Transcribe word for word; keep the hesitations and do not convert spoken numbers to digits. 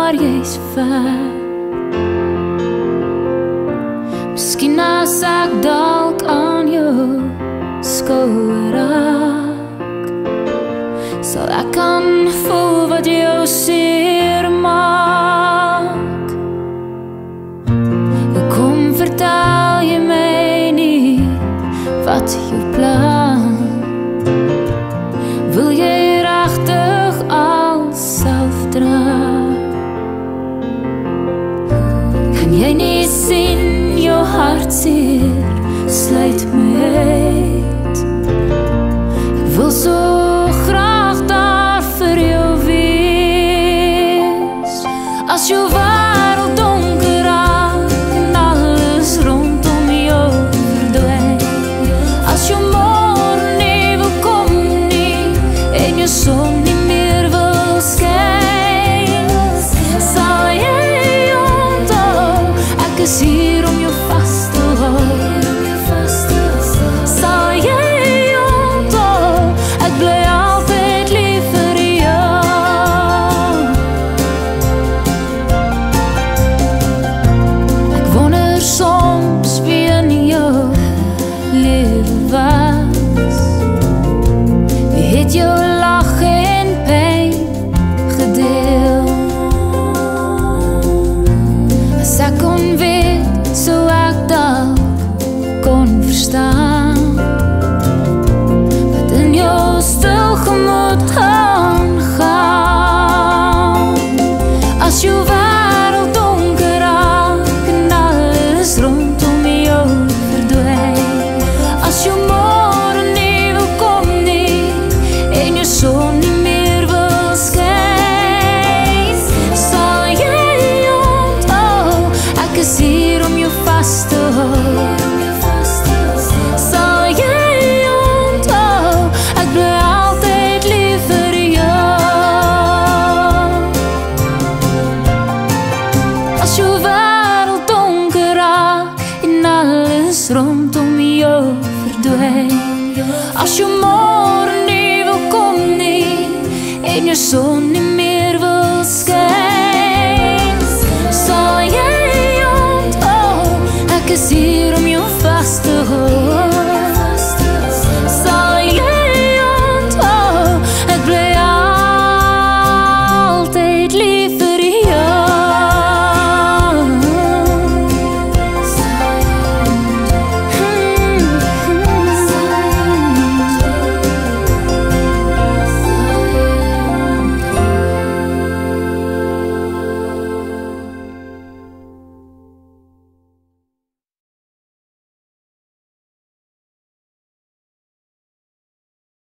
maar jy's ver. Miskien as ek dalk aan jou skouer raak, sal ek kan voel wat jou seer maak. Kom vertel jy my nie wat jou plan, wil jy regtig al self dra? Kan jy nie sien jou hartseer sluit my uit? Ek wil so